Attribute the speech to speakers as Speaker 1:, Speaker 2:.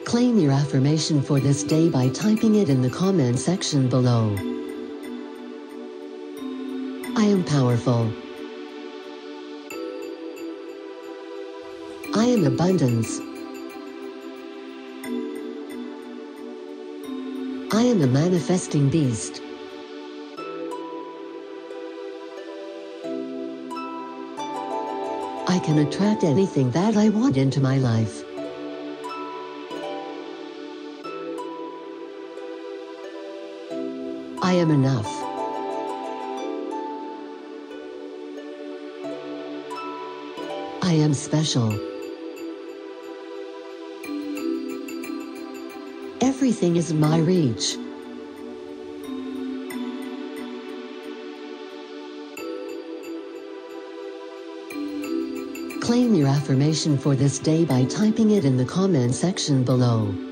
Speaker 1: Claim your affirmation for this day by typing it in the comment section below. I am powerful. I am abundance. I am a manifesting beast. I can attract anything that I want into my life. I am enough. I am special. Everything is in my reach. Claim your affirmation for this day by typing it in the comment section below.